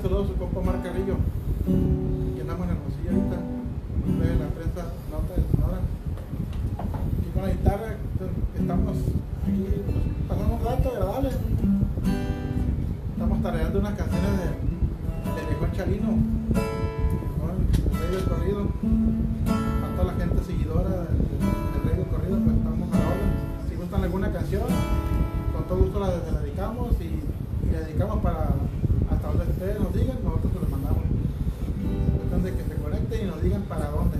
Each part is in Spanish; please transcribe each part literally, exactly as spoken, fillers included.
saludo a su compa Mar Carrillo, que andamos en Hermosillo ahorita, de la prensa nota de Sonora. Y con la guitarra estamos aquí pues, pasando un rato agradable. Estamos tarareando unas canciones de, de Viejón Chalino, ¿no? El rey del corrido. A toda la gente seguidora del, del rey del corrido, pues estamos a la orden. Si gustan alguna canción, con todo gusto la, la dedicamos y, y la dedicamos para hasta donde ustedes nos digan, nosotros se los mandamos. Es cuestión de que se conecten y nos digan para dónde.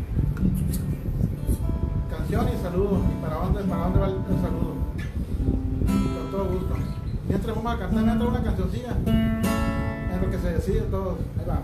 Canción y saludo. ¿Y para dónde, para dónde va el, el saludo? Con todo gusto. Mientras vamos a cantar, mientras una cancioncilla. Es lo que se decide todos. Ahí va.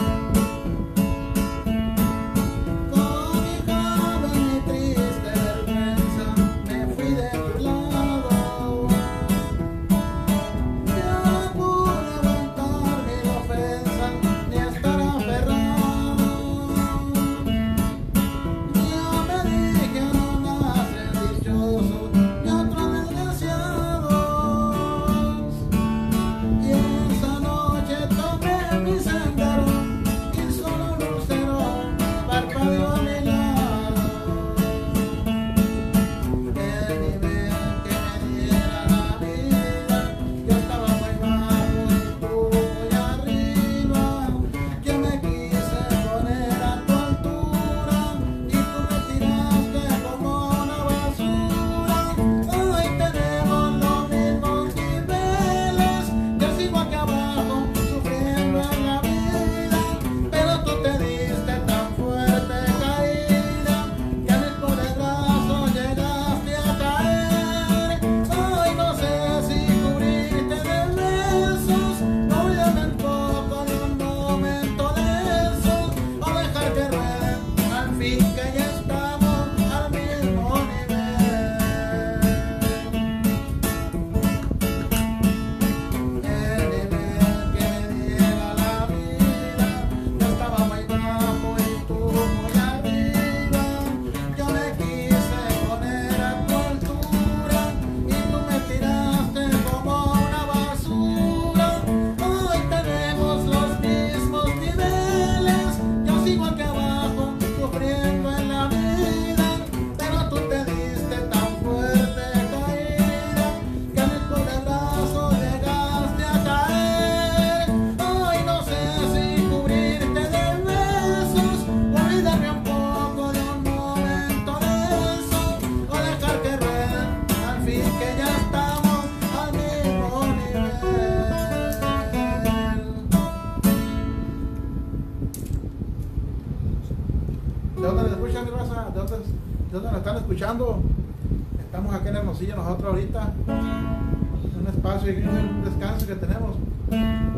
Escuchando, estamos aquí en Hermosillo nosotros ahorita, en un espacio, en un descanso que tenemos. A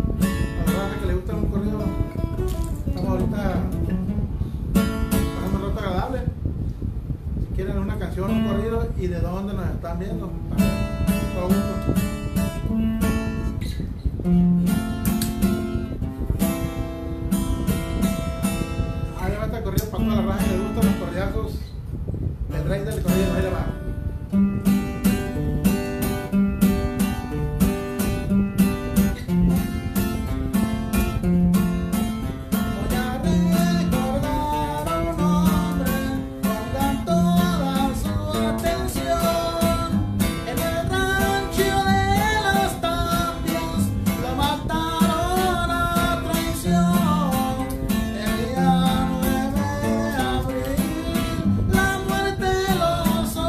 la raza que le gusta un corrido, estamos ahorita pasando un rato agradable. Si quieren una canción, un corrido y de dónde nos están viendo, también, con todo gusto. Ahí va este corrido para toda la raza que le gustan los corriazos. El rey del corrido, ahí le va. El día nueve de abril, la muerte los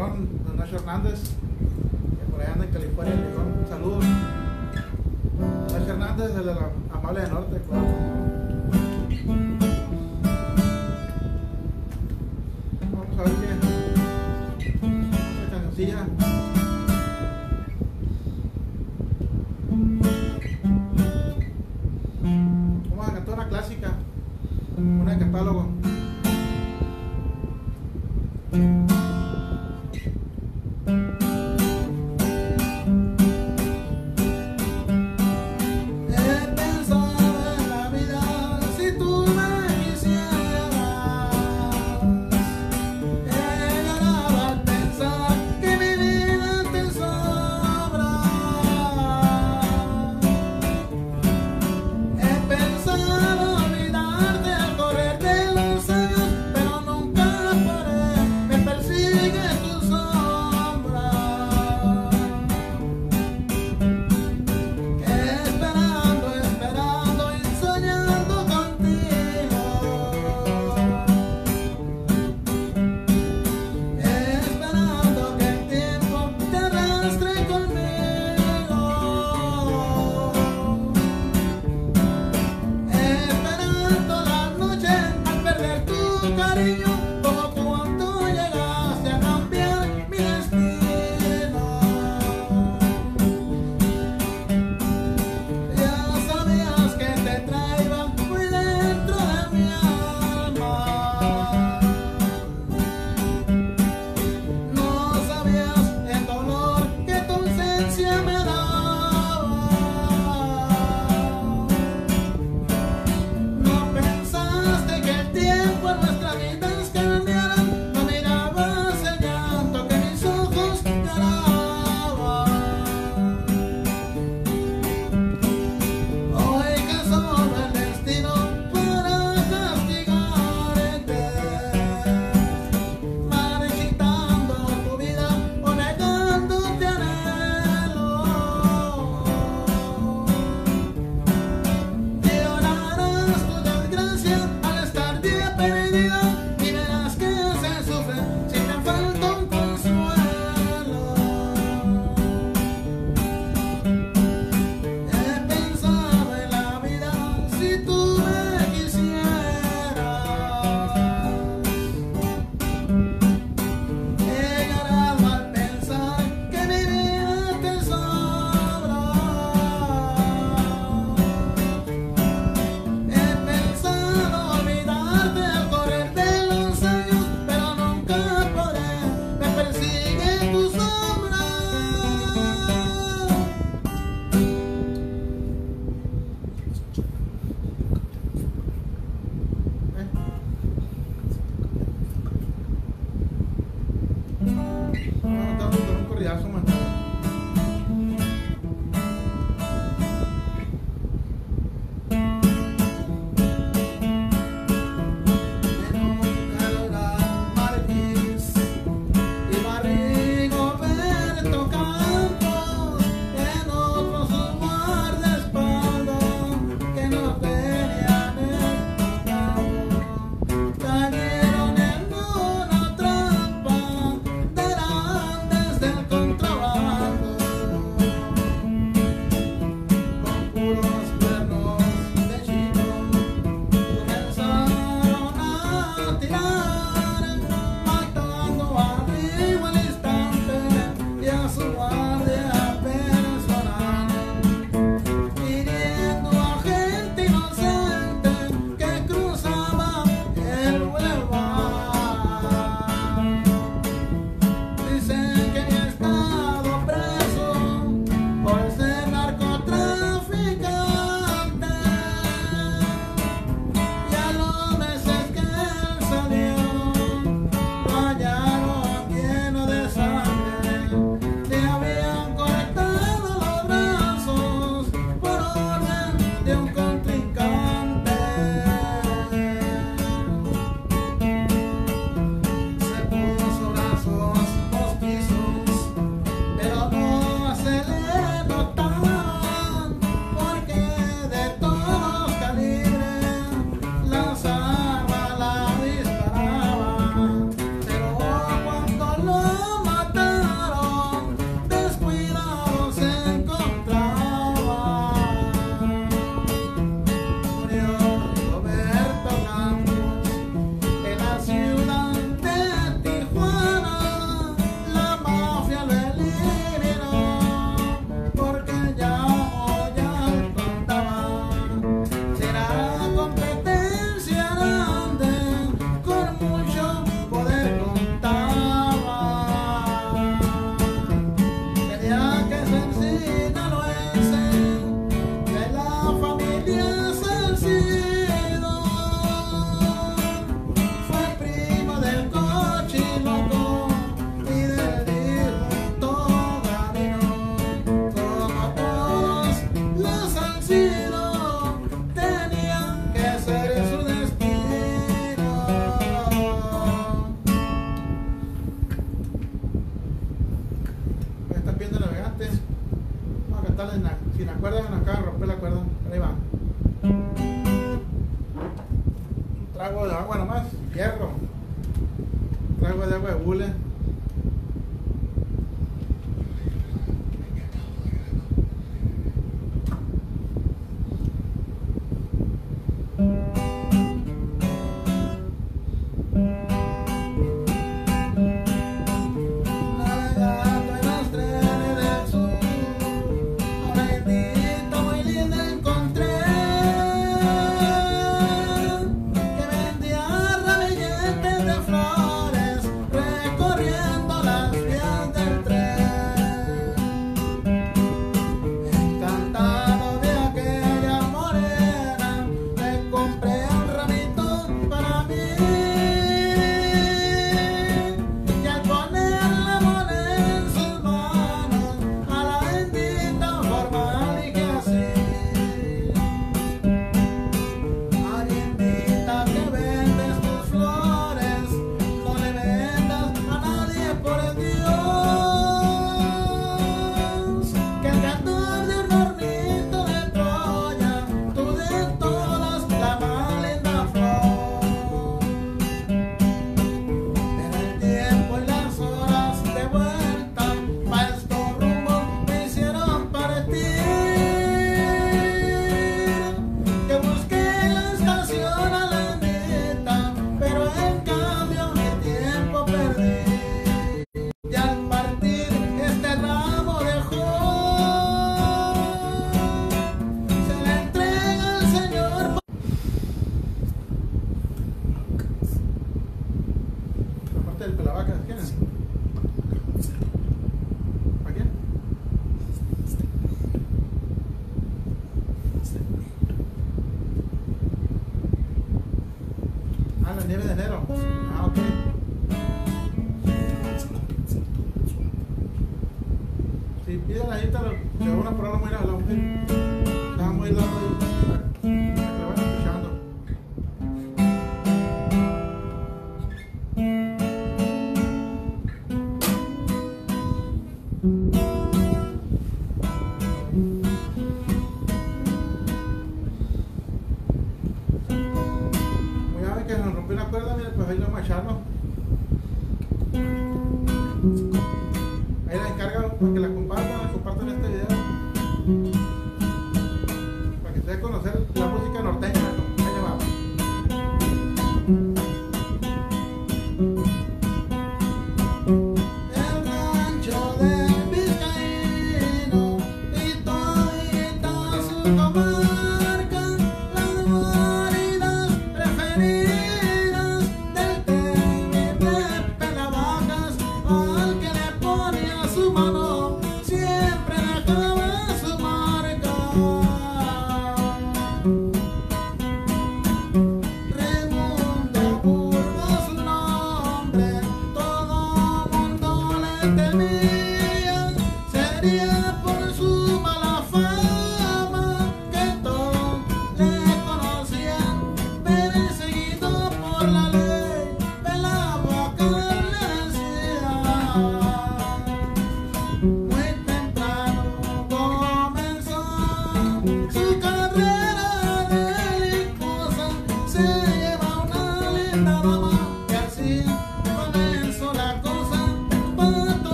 patrón, don Nacho Hernández, que por ahí anda en California, le digo un saludo. Nacho Hernández, de la Amable del Norte, claro. Vamos a ver qué. Esta cancioncilla. Vamos a cantar una clásica, una de catálogo. Lleno de sangre, le habían cortado viendo navegante. Vamos a cantarle, en la, si la cuerda nos acaba de romper la cuerda, pero ahí va. Un trago de agua nomás, hierro. Un trago de agua de bule. Del Pelavaca, ¿quién es? ¿Para quién? Ah, la nieve de enero. Ah, ok. Si piden la gente, le voy a probar muy a la mujer. Estaba muy dando ahí. Para que la vayan escuchando. Que nos rompió una cuerda, mire, pues ahí lo vamos a echarlo. Ahí la encarga para que la compartan, la compartan este video. Para que se dé a conocer la música norteña. Ahí le va. El rancho del Vizcaíno y todita su comarca, las guaridas preferidas. Su mano, si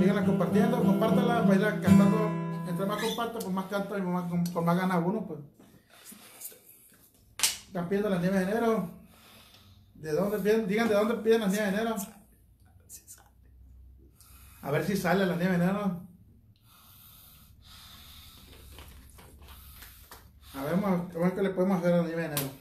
síganla compartiendo, compártala, para irla cantando. Entre más comparto, pues más canto y más, con, con más gana uno, pues. Están pidiendo las nieves de enero. ¿De dónde piden? Digan de dónde piden las nieves de enero. A ver si sale la nieve de enero. A ver, a ver qué le podemos hacer a la nieve de enero.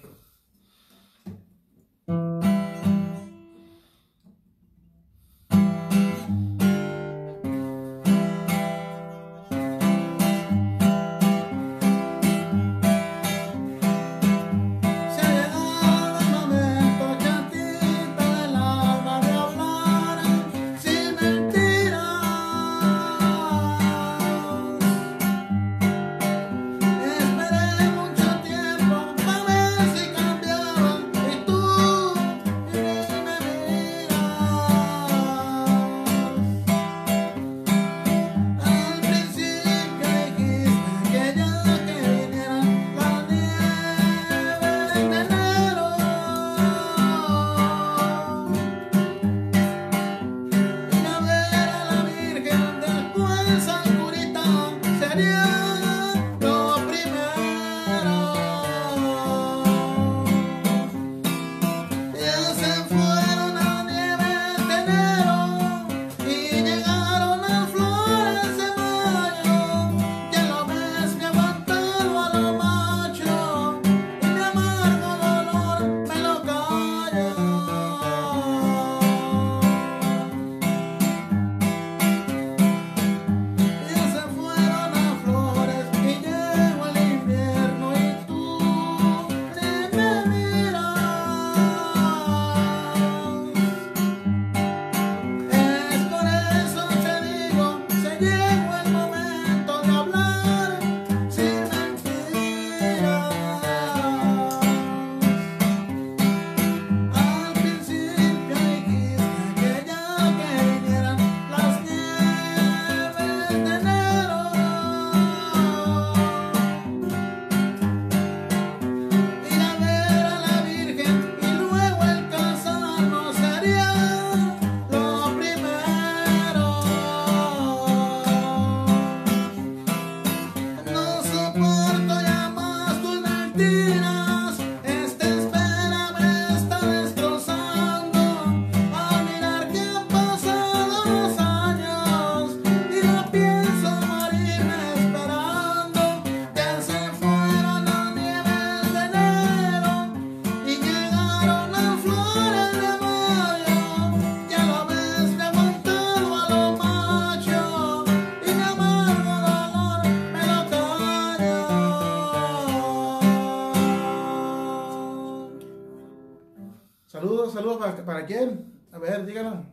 Saludos, saludos para, para quién. A ver, díganos.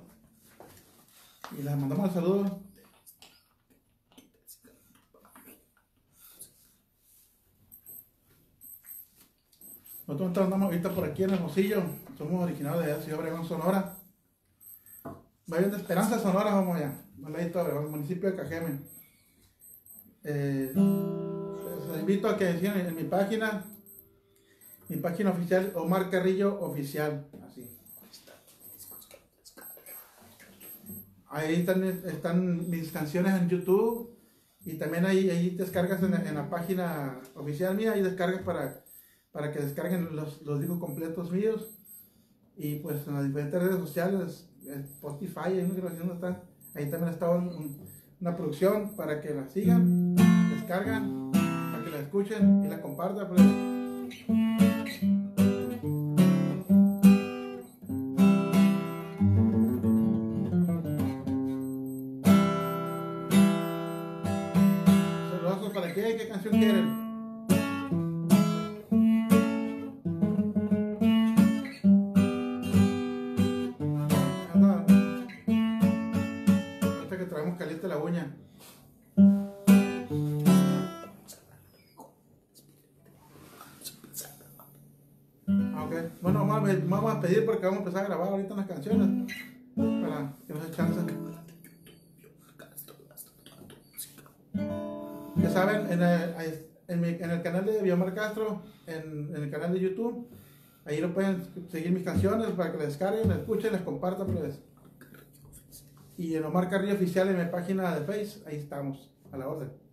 Y les mandamos el saludo. Nosotros andamos ahorita por aquí en Hermosillo. Somos originarios de Ciudad Obregón, Sonora. Vayan de Esperanza, Sonora, vamos allá. Al ladito de Obregón, municipio de Cajeme. Eh, les invito a que sigan en, en mi página. Mi página oficial, Omar Carrillo Oficial. Así. Ahí están, están mis canciones en YouTube. Y también ahí, ahí descargas en, en la página oficial mía. Ahí descargas para, para que descarguen los, los discos completos míos. Y pues en las diferentes redes sociales, Spotify, ahí, no está, ahí también está un, un, una producción para que la sigan, descargan, para que la escuchen y la compartan. Pues. Saludos para qué, qué canción quieren. Caliente la uña. Okay. Bueno, vamos a, vamos a pedir porque vamos a empezar a grabar ahorita unas canciones para que nos descansen. Ya saben, en el, en, mi, en el canal de Biomar Castro, en, en el canal de YouTube, ahí lo pueden seguir mis canciones para que las descarguen, las escuchen, las compartan. Pues. Y en Omar Carrillo Oficial en mi página de Face, ahí estamos, a la orden.